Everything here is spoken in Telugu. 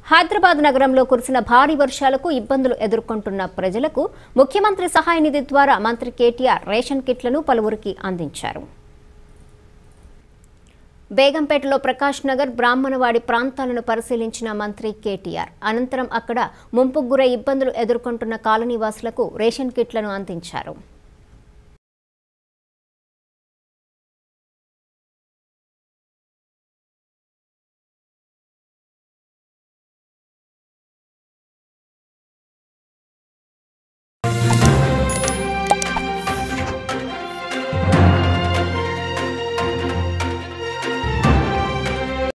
హైదరాబాద్ నగరంలో కురిసిన భారీ వర్షాలకు ఇబ్బందులు ఎదుర్కొంటున్న ప్రజలకు ముఖ్యమంత్రి సహాయ నిధి ద్వారా మంత్రి కేటీఆర్ రేషన్ కిట్లను పలువురికి అందించారు. బేగంపేటలో ప్రకాష్ నగర్, బ్రాహ్మణవాడి ప్రాంతాలను పరిశీలించిన మంత్రి కేటీఆర్ అనంతరం అక్కడ ముంపుకు గురై ఇబ్బందులు ఎదుర్కొంటున్న కాలనీవాసులకు రేషన్ కిట్లను అందించారు.